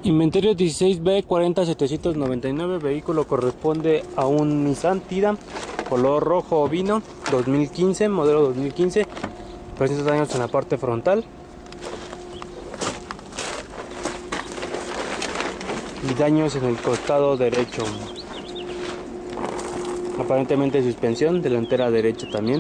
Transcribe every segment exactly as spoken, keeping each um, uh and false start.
Inventario dieciséis B cuarenta setecientos noventa y nueve, vehículo corresponde a un Nissan Tiida color rojo vino dos mil quince, modelo dos mil quince, presenta daños en la parte frontal y daños en el costado derecho, aparentemente suspensión delantera derecha también.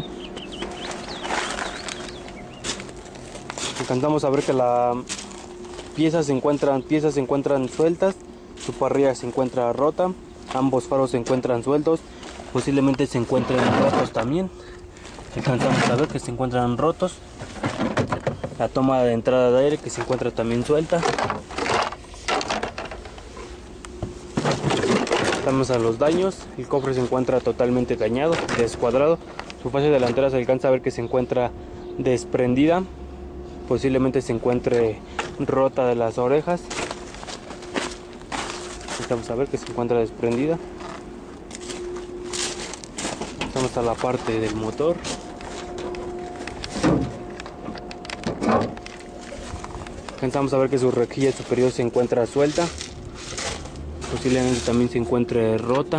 Alcanzamos a ver que la piezas se encuentran piezas se encuentran sueltas, su parrilla se encuentra rota, ambos faros se encuentran sueltos, posiblemente se encuentren rotos también. Alcanzamos a ver que se encuentran rotos, la toma de entrada de aire que se encuentra también suelta. Vamos a los daños, el cofre se encuentra totalmente dañado, descuadrado, su fase delantera se alcanza a ver que se encuentra desprendida, posiblemente se encuentre rota de las orejas. Vamos a ver que se encuentra desprendida. Vamos a la parte del motor. Alcanzamos a ver que su rejilla superior se encuentra suelta, posiblemente también se encuentre rota.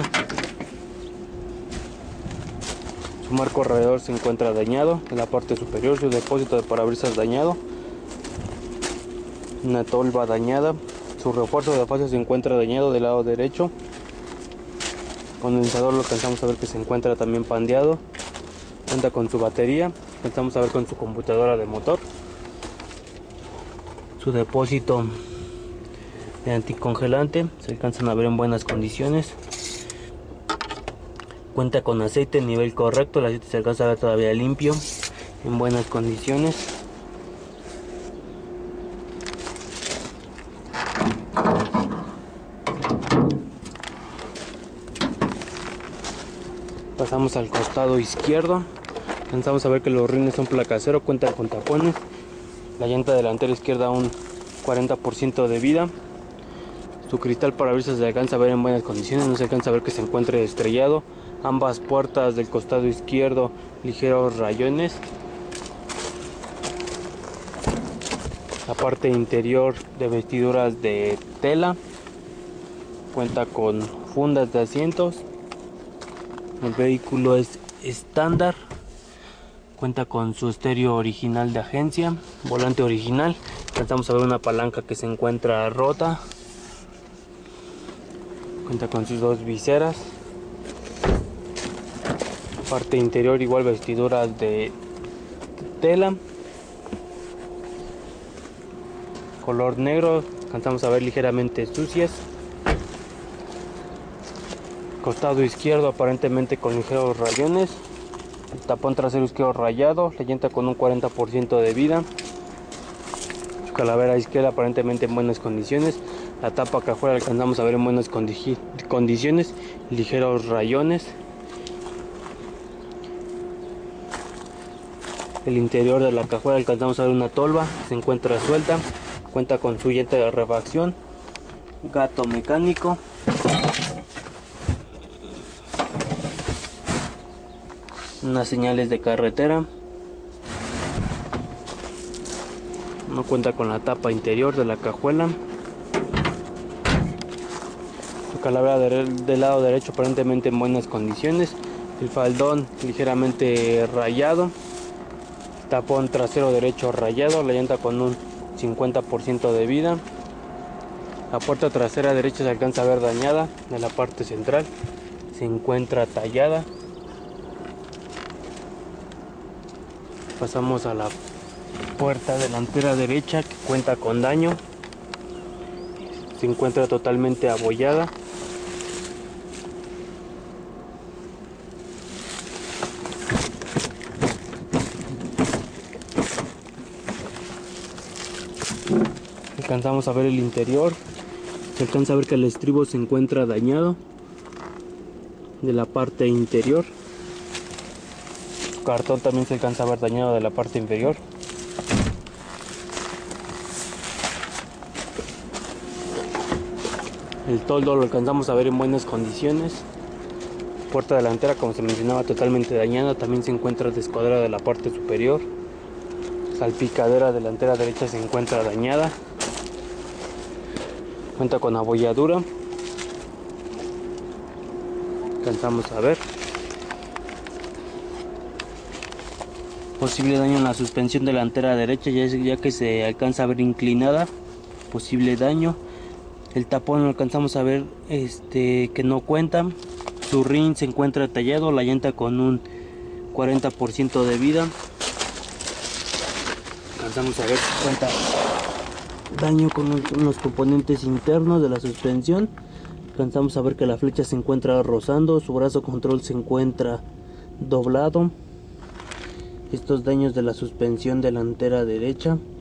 Su marco radiador se encuentra dañado en la parte superior, su depósito de parabrisas dañado, una tolva dañada, su refuerzo de fase se encuentra dañado del lado derecho, condensador lo alcanzamos a ver que se encuentra también pandeado, cuenta con su batería, alcanzamos a ver con su computadora de motor, su depósito de anticongelante se alcanzan a ver en buenas condiciones, cuenta con aceite en nivel correcto, el aceite se alcanza a ver todavía limpio, en buenas condiciones. Pasamos al costado izquierdo, alcanzamos a ver que los rines son placa cero, cuentan con tapones, la llanta delantera izquierda un cuarenta por ciento de vida, su cristal parabrisas se alcanza a ver en buenas condiciones, no se alcanza a ver que se encuentre estrellado, ambas puertas del costado izquierdo ligeros rayones, la parte interior de vestiduras de tela, cuenta con fundas de asientos. El vehículo es estándar, cuenta con su estéreo original de agencia, volante original, alcanzamos a ver una palanca que se encuentra rota, cuenta con sus dos viseras, parte interior igual vestiduras de tela, color negro, alcanzamos a ver ligeramente sucias. Costado izquierdo aparentemente con ligeros rayones, el tapón trasero izquierdo rayado, la llanta con un cuarenta por ciento de vida, su calavera izquierda aparentemente en buenas condiciones, la tapa cajuela alcanzamos a ver en buenas condi condiciones, ligeros rayones, el interior de la cajuela alcanzamos a ver una tolva, se encuentra suelta, cuenta con su llanta de refacción, gato mecánico. Unas señales de carretera, no cuenta con la tapa interior de la cajuela, su calavera del, del lado derecho aparentemente en buenas condiciones, el faldón ligeramente rayado, tapón trasero derecho rayado, la llanta con un cincuenta por ciento de vida, la puerta trasera derecha se alcanza a ver dañada, en la parte central se encuentra tallada. Pasamos a la puerta delantera derecha que cuenta con daño, se encuentra totalmente abollada. Alcanzamos a ver el interior, se alcanza a ver que el estribo se encuentra dañado de la parte interior. Cartón también se alcanza a ver dañado de la parte inferior. El toldo lo alcanzamos a ver en buenas condiciones. Puerta delantera, como se mencionaba, totalmente dañada, también se encuentra descuadrada de la parte superior. Salpicadera delantera derecha se encuentra dañada. Cuenta con abolladura. Alcanzamos a ver. Posible daño en la suspensión delantera derecha, ya, ya que se alcanza a ver inclinada. Posible daño. El tapón alcanzamos a ver este que no cuenta. Su rin se encuentra tallado, la llanta con un cuarenta por ciento de vida. Alcanzamos a ver si cuenta daño con los componentes internos de la suspensión. Alcanzamos a ver que la flecha se encuentra rozando, su brazo control se encuentra doblado. Estos daños de la suspensión delantera derecha.